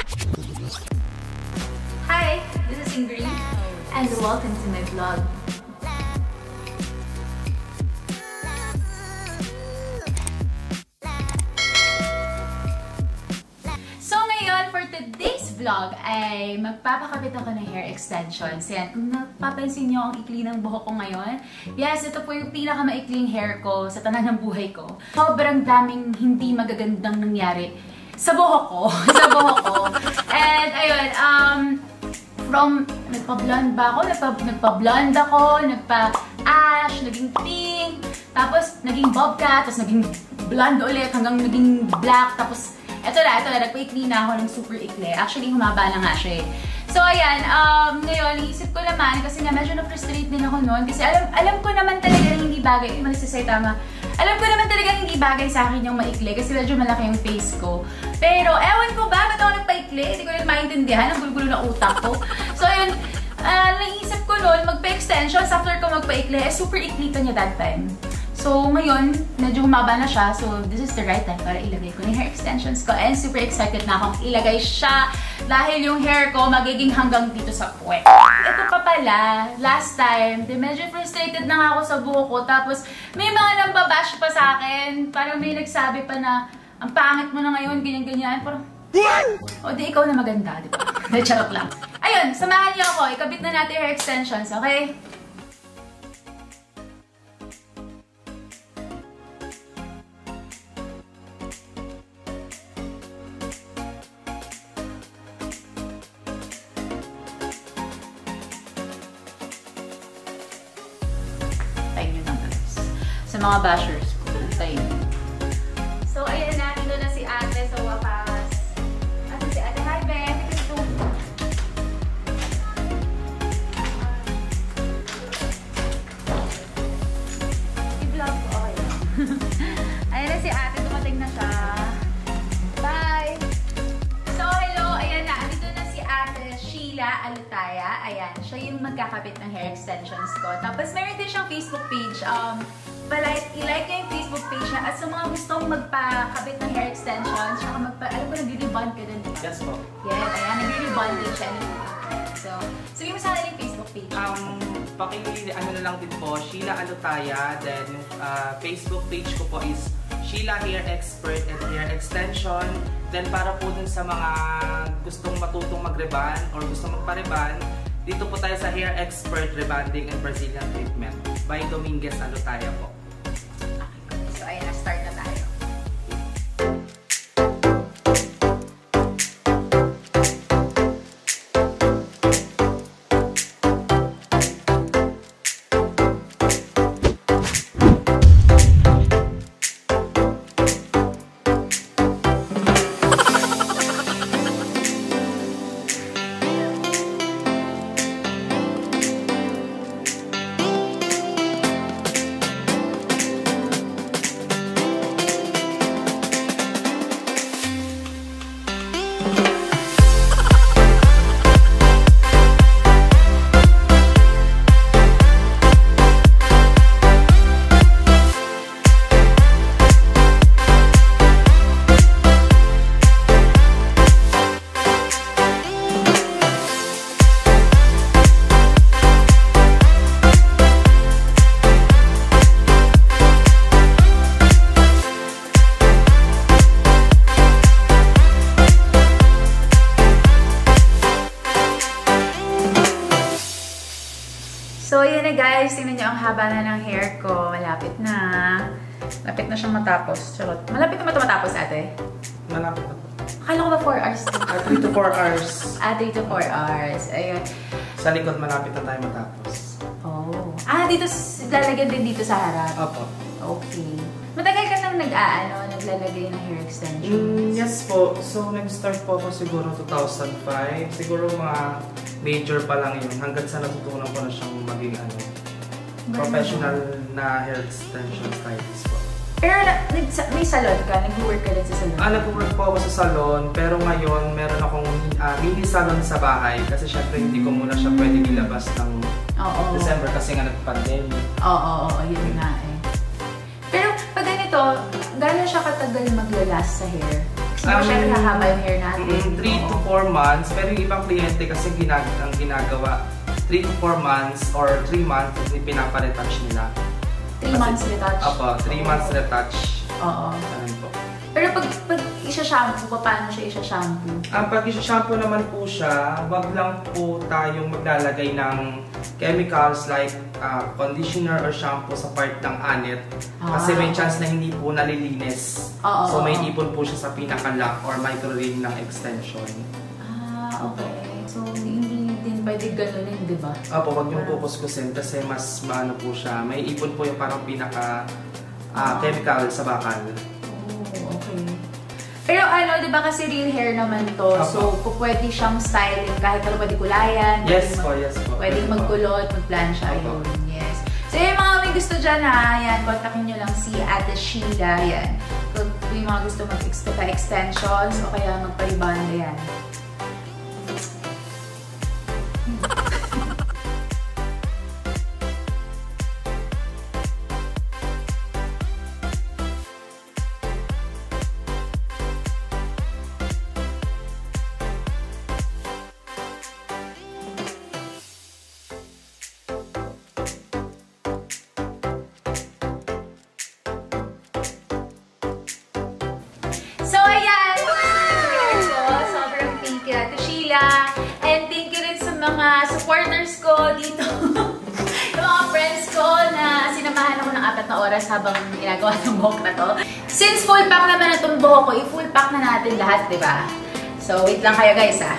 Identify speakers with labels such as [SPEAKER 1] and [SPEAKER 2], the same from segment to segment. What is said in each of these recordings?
[SPEAKER 1] Hi, this is Ingrid, and welcome to my vlog. So ngayon, for today's vlog ay magpapakabit ako ng hair extensions. Yan, kung napapansin nyo ang ikli ng buhok ko ngayon, yes, ito po yung pinakamaikling hair ko sa tanan ng buhay ko. Sobrang daming hindi magagandang nangyari sa buhok ko. Sa buhok ko. And ayun, from nagpa-blonde ba ako, nagpa-blonde ako, nagpa-ash, naging pink, tapos naging bobcat, tapos naging blonde ulit hanggang naging black, tapos ito na, nagpa-ikli na ako ng super ikli. Actually, humaba na nga siya eh. So, ayan, ngayon, iisip ko naman, kasi nga medyo na-frustrate din ako noon, kasi alam ko naman talaga hindi bagay, tama. Alam ko naman talaga hindi bagay sa akin yung maikli, kasi medyo malaki yung face ko. Pero, ewan ko ba, ba't ako nagpa-ikli? Hindi ko rin maintindihan, ang gulo-gulo ng utak ko. So, ayun, naisip ko noon, magpa-extensions after ko magpa-ikli, super ikli pa niya that time. So, ngayon, medyo humaba na siya. So, this is the right time para ilagay ko yung hair extensions ko. And super excited na akong ilagay siya dahil yung hair ko magiging hanggang dito sa puwet. Ito pa pala, last time, medyo frustrated na nga ako sa buhok ko. Tapos, may mga nambabash pa sa akin. Parang may nagsabi pa na, ang pangit mo na ngayon, ganyan-ganyan. Parang, o di ikaw na maganda, di ba? Charot lang. Ayun, samahan niyo ako. Ikabit na natin hair extensions, okay? Sa mga bashers ko. Tayo. So, ayan na. Dito na si ate sa wakas. At si ate, hi, Ben. I-vlog ko. Okay lang. Ayan na si ate. Dumating na siya. Bye! So, hello. Ayan na. Dito na si ate Sheila Alutaya. Ayan. Siya yung magkakabit ng hair extensions ko. Tapos, meron din siyang Facebook page. I-like niya yung Facebook page niya at sa mga gustong magpakabit ng hair extensions, alam ko nag-rebond ka din.
[SPEAKER 2] Yes po.
[SPEAKER 1] Yes, ayan, nag-rebond din siya. So, sabihin mo sana yung Facebook page.
[SPEAKER 2] Ano na lang din po, Sheila Alutaya. Then, Facebook page ko po is Sheila Hair Expert and Hair Extension. Then, para po dun sa mga gustong matutong mag-rebond or gustong magpa-rebond, dito po tayo sa Hair Expert Rebonding and Brazilian Treatment by Dominguez Alutaya po.
[SPEAKER 1] Okay. So, ayan na, start na tayo. So, yun na guys. Tingnan nyo ang haba na ng hair ko. Malapit na. Malapit na siyang matapos. Charot. Malapit na matapos, ate?
[SPEAKER 2] Malapit na po.
[SPEAKER 1] Akala ko ba 4 hours?
[SPEAKER 2] 3 to 4 hours.
[SPEAKER 1] 3 to 4 hours. Ayun.
[SPEAKER 2] Sa likod, malapit na tayo matapos.
[SPEAKER 1] Oh. Dito, lalagyan din dito sa harap?
[SPEAKER 2] Opo.
[SPEAKER 1] Okay. Matagal ka nang naglalagay ng hair extensions?
[SPEAKER 2] Yes po. So, nag-start po ako siguro 2005. Siguro mga major pa lang yun. Hanggang sa natutunan ko na siyang maging professional na hair extension stylist po.
[SPEAKER 1] Pero may salon ka? Nag-work ka din sa salon?
[SPEAKER 2] Nag-work po ako sa salon. Pero ngayon, meron akong mini salon sa bahay. Kasi syempre, hindi ko muna siya pwedeng ilabas ng December kasi nga nag-pandemic.
[SPEAKER 1] Oo, yun nga eh. Pero pag ganito, gano'n siya katagal maglalast sa hair? Siyempre hahaba yung hair natin.
[SPEAKER 2] 3 to 4 months. Pero yung ibang kliyente kasi ang ginagawa, 3 to 4 months or 3 months kasi pinapa-retouch nila.
[SPEAKER 1] 3 months retouch?
[SPEAKER 2] Opo, 3 months retouch.
[SPEAKER 1] Oo.
[SPEAKER 2] Po.
[SPEAKER 1] Pero pag isa-shampoo, paano siya isa-shampoo?
[SPEAKER 2] Pag isa-shampoo naman po siya, wag lang po tayong maglalagay ng chemicals like conditioner or shampoo sa part ng anit. Kasi may chance na hindi po nalilinis. So may ipon po siya sa pinaka-lock or micro-ring ng extension.
[SPEAKER 1] Okay. So hindi din pwede ganunin, di ba?
[SPEAKER 2] Opo, wag yung pupuskusin kasi mas maano po siya. May ipon po yung parang pinaka-chemical sa bakal.
[SPEAKER 1] Okay. Pero ano, di ba kasi real hair naman to, so pwede siyang styling kahit ano, pwede kulayan.
[SPEAKER 2] Yes po, yes po.
[SPEAKER 1] Pwede magkulot, magplansya, yun. Yes. So yung mga may gusto dyan yan, kontakin nyo lang si Ate Sheila, yan. Kung yung mga gusto mag-extensions o kaya magparibanda yan. So, ayan! Sobrang thank you, Ate Sheila. And thank you rin sa mga supporters ko dito. Yung mga friends ko na sinamahan ako ng 4 na oras habang ginagawa ng buhok na to. Since full pack naman na itong buhok ko, i-full pack na natin lahat, di ba? So, wait lang kayo guys, ha?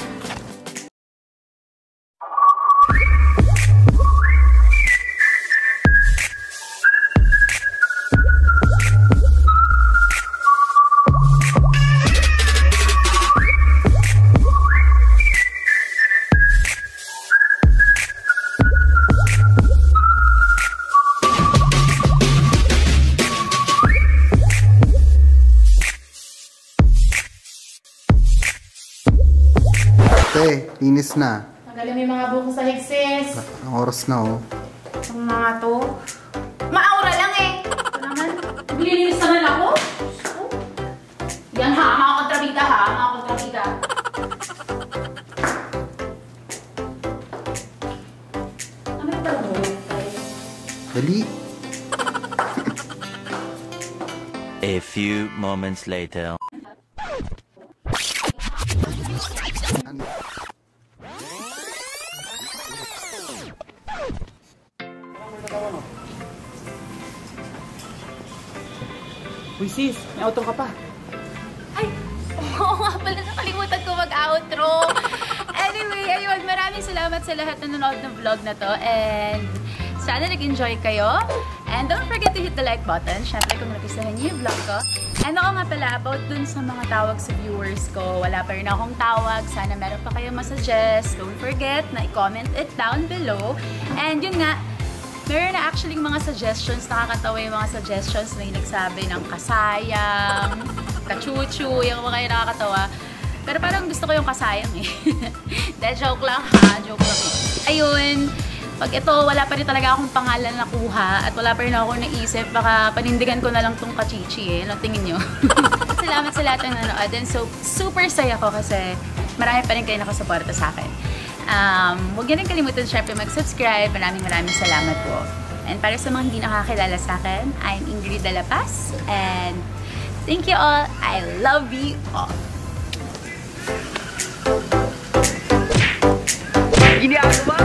[SPEAKER 3] Linis na.
[SPEAKER 1] Tanggalin mo yung mga buko sa higsis.
[SPEAKER 3] Ang oras na, oh.
[SPEAKER 1] Ang mga to. Maaura lang eh. Ito naman. Naglilinis naman ako. Yan ha, mga kontrabida ha. Mga kontrabida. Ano yung pala?
[SPEAKER 3] Dali.
[SPEAKER 4] A few moments later.
[SPEAKER 2] Uy sis, may outro ka pa.
[SPEAKER 1] Ay, oo nga pala, nakalimutan ko mag-outro. Anyway, ayun, maraming salamat sa lahat na nanonood ng vlog na to. And sana nag-enjoy kayo. And don't forget to hit the like button. Siyempre kung nagustuhan niyo yung vlog ko. And ako nga pala, about dun sa mga tawag sa viewers ko. Wala pa rin akong tawag. Sana meron pa kayo masuggest. Don't forget na i-comment it down below. And yun nga, meron na actually mga suggestions, nakakatawa yung mga suggestions na yung nagsabi ng kasayang, kachuchu, yung mga yung nakakatawa. Pero parang gusto ko yung kasayang eh. Dahil joke lang ha, joke lang. Ayun, pag ito wala pa rin talaga akong pangalan na kuha at wala pa rin ako naisip, baka panindigan ko na lang tong kachichi eh. Ano tingin nyo? Salamat sa lahat ng nanood. And so, super saya ko kasi marami pa rin kayo nakasuporta sa akin. Huwag niyo rin kalimutan syempre mag-subscribe. Maraming salamat po. And para sa mga hindi nakakilala sa akin, I'm Ingrid Dela and thank you all. I love you all.
[SPEAKER 2] Gini ako ba?